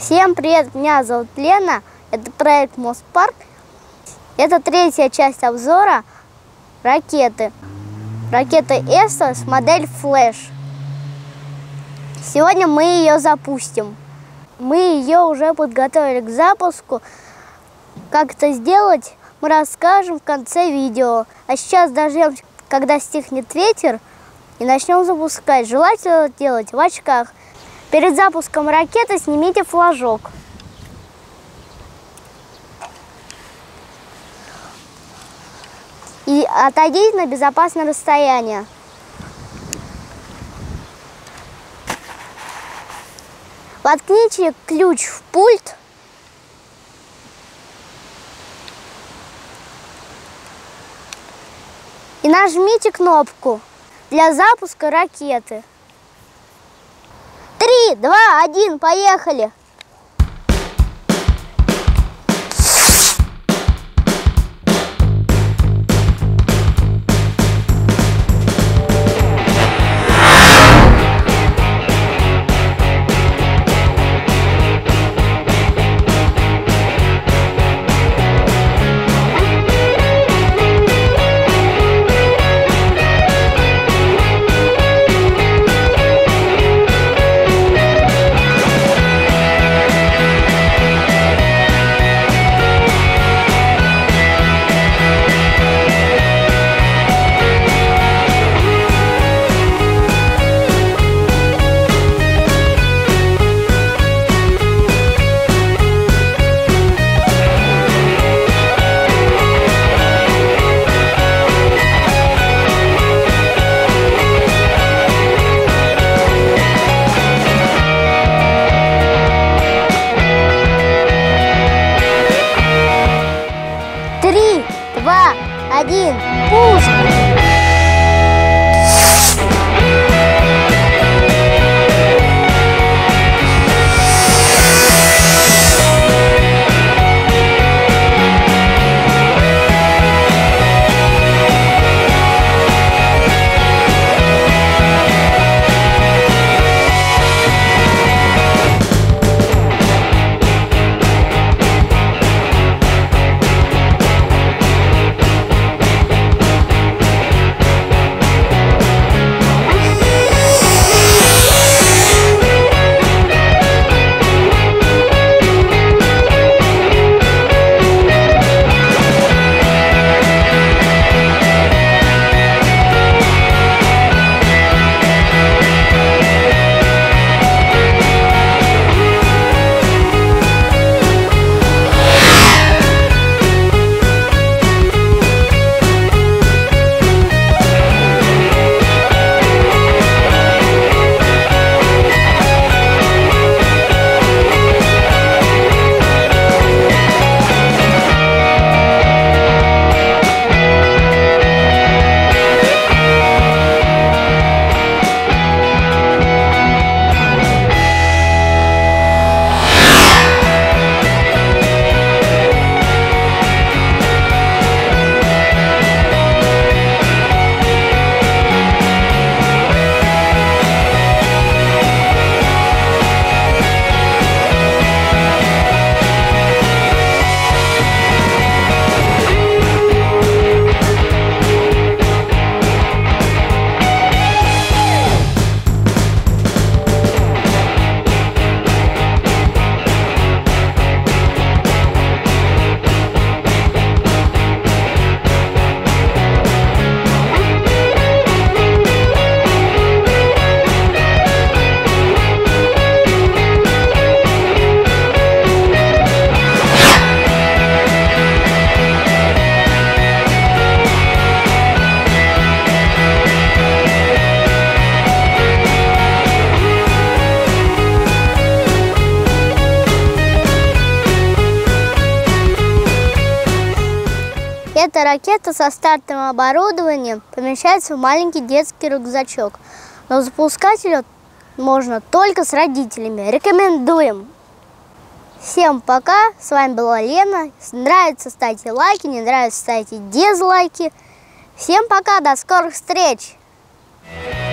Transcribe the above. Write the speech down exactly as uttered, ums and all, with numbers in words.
Всем привет, меня зовут Лена, это проект Моспарк. Это третья часть обзора ракеты. Ракета Эстос, модель Flash. Сегодня мы ее запустим. Мы ее уже подготовили к запуску. Как это сделать, мы расскажем в конце видео. А сейчас дождемся, когда стихнет ветер, и начнем запускать. Желательно делать в очках. Перед запуском ракеты снимите флажок. И отойдите на безопасное расстояние. Воткните ключ в пульт. И нажмите кнопку для запуска ракеты. Три, два, один, поехали! Три, два, один, пуск! Эта ракета со стартовым оборудованием помещается в маленький детский рюкзачок, но запускать ее можно только с родителями. Рекомендуем! Всем пока! С вами была Лена. Если нравится, ставьте лайки, не нравится, ставьте дизлайки. Всем пока, до скорых встреч!